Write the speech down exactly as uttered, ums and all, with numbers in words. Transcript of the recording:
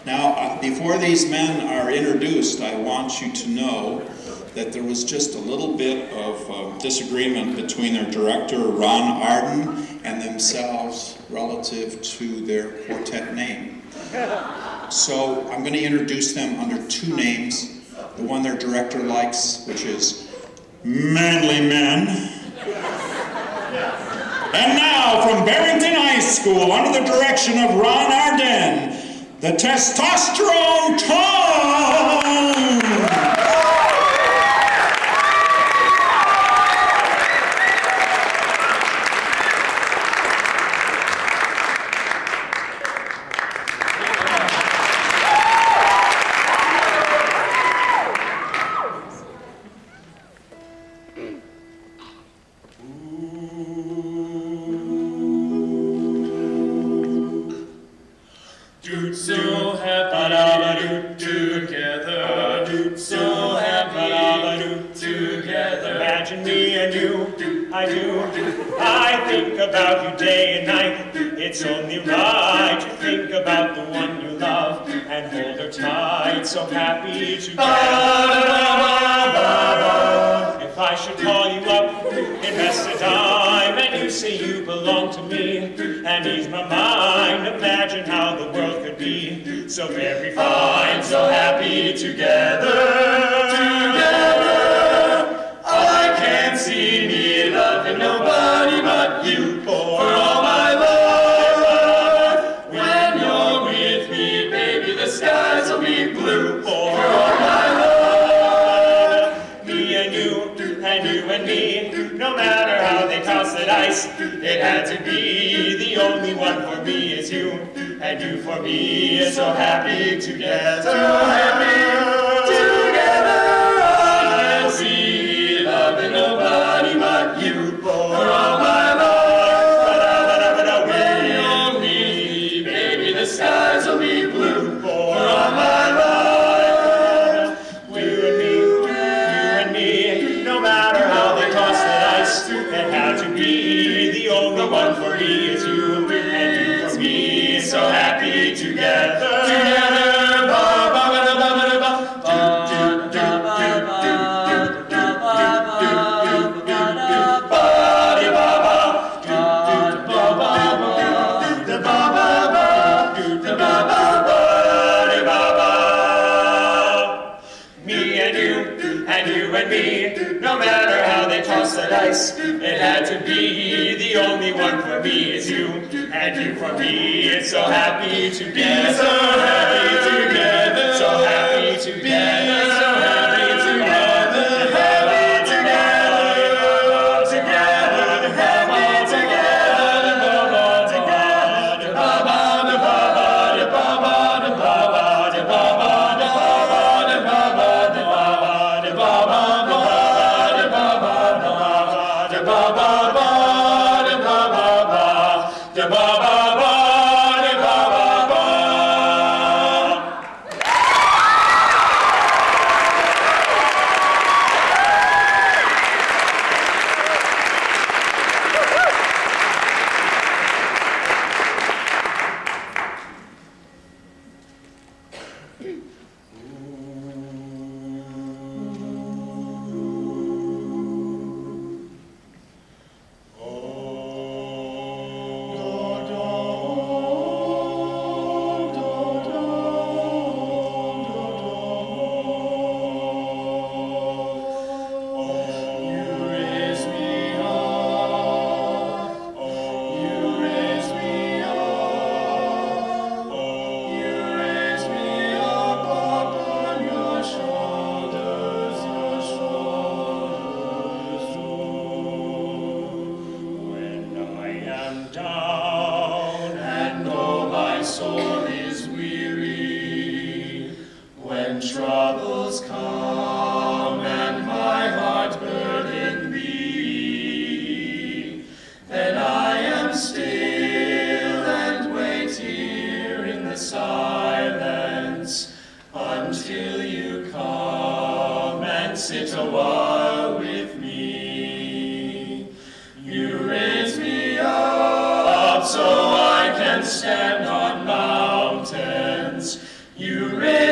Now, uh, before these men are introduced, I want you to know that there was just a little bit of uh, disagreement between their director, Ron Arden, and themselves relative to their quartet name. So I'm going to introduce them under two names. The one their director likes, which is Manly Men. And now, from Barrington High School, under the direction of Ron Arden, the Testosterone Tone! Imagine me and you, I do. I think about you day and night. It's only right to think about the one you love and hold her tight. So happy together. If I should call you up, invest a dime, and you say you belong to me, and ease my mind, imagine how the world could be so very fine, so happy together. Together. I can't see me loving nobody but you for all my life. When you're with me, baby, the skies will be blue for all my life. Me and you, and you and me, no matter how they toss the dice, it had to be. The only one for me is you, and you for me is so happy together. So happy together. I can't see loving nobody but you for all my life. When you're me, baby, the skies will be blue for all my life. You and me, you and me, no matter how they toss the dice, it had to be. The only one for me is you, and you for me, so happy together. Together. It had to be. The only one for me is you, and you for me. It's so happy together, so happy together, so happy together, so happy together, happy together, together, happy together, baba, together, baba, da baba, da baba, da baba, da baba, da baba, da baba, da baba, da baba. You really